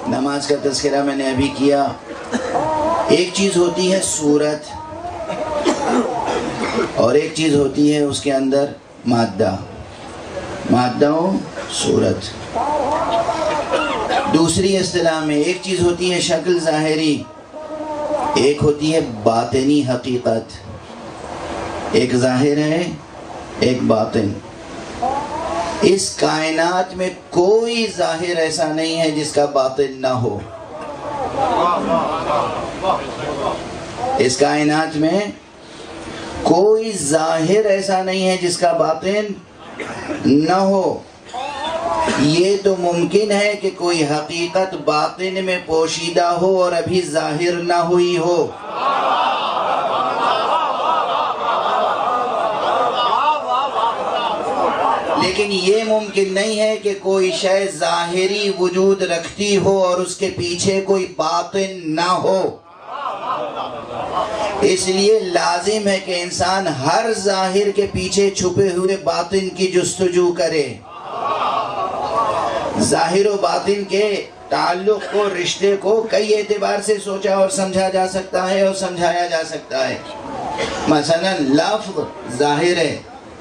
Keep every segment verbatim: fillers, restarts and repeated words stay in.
نماز کا تذکرہ میں نے ابھی کیا. ایک چیز ہوتی ہے صورت اور ایک چیز ہوتی ہے اس کے اندر مادہ مادہ و صورت. دوسری اصطلاح میں ایک چیز ہوتی ہے شکل ظاہری، ایک ہوتی ہے باطنی حقیقت. ایک ظاہر ہے، ایک باطن. اس کائنات میں کوئی ظاہر ایسا نہیں ہے جس کا باطن نہ ہو. اس کائنات میں کوئی ظاہر ایسا نہیں ہے جس کا باطن نہ ہو. یہ تو ممکن ہے کہ کوئی حقیقت باطن میں پوشیدہ ہو اور ابھی ظاہر نہ ہوئی ہو. لیکن یہ ممکن نہیں ہے کہ کوئی شے ظاہری وجود رکھتی ہو اور اس کے پیچھے کوئی باطن نہ ہو. اس لیے لازم ہے کہ انسان ہر ظاہر کے پیچھے چھپے ہوئے باطن کی جستجو کرے. ظاہر و باطن کے تعلق کو، رشتے کو کئی اعتبار سے سوچا اور سمجھا جا سکتا ہے اور سمجھایا جا سکتا ہے. مثلا لفظ ظاہر ہے،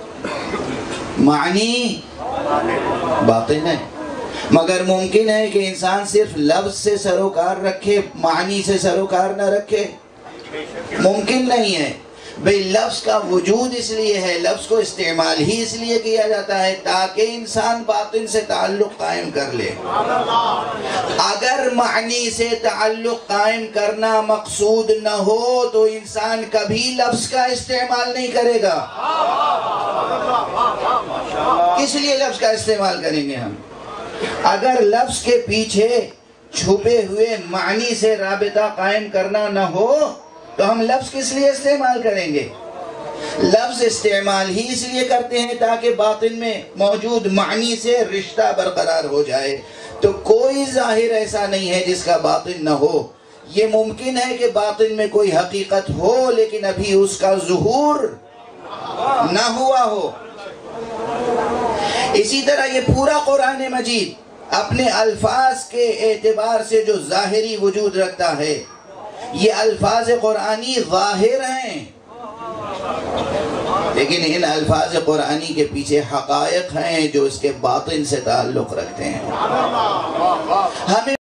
معنی باطن ہے. مگر ممکن ہے کہ انسان صرف لفظ سے سروکار رکھے، معنی سے سروکار نہ رکھے؟ ممکن نہیں ہے. بھئی لفظ کا وجود اس لیے ہے، لفظ کو استعمال ہی اس لیے کیا جاتا ہے تاکہ انسان باطن سے تعلق قائم کر لے. اگر معنی سے تعلق قائم کرنا مقصود نہ ہو تو انسان کبھی لفظ کا استعمال نہیں کرے گا. کس لیے لفظ کا استعمال کریں گے ہم؟ اگر لفظ کے پیچھے چھپے ہوئے معنی سے رابطہ قائم کرنا نہ ہو تو ہم لفظ کس لیے استعمال کریں گے؟ لفظ استعمال ہی اس لیے کرتے ہیں تاکہ باطن میں موجود معنی سے رشتہ برقرار ہو جائے. تو کوئی ظاہر ایسا نہیں ہے جس کا باطن نہ ہو. یہ ممکن ہے کہ باطن میں کوئی حقیقت ہو لیکن ابھی اس کا ظہور نہ ہوا ہو. اسی طرح یہ پورا قرآن مجید اپنے الفاظ کے اعتبار سے جو ظاہری وجود رکھتا ہے، یہ الفاظ قرآنی ظاہر ہیں، لیکن ان الفاظ قرآنی کے پیچھے حقائق ہیں جو اس کے باطن سے تعلق رکھتے ہیں. ہمیں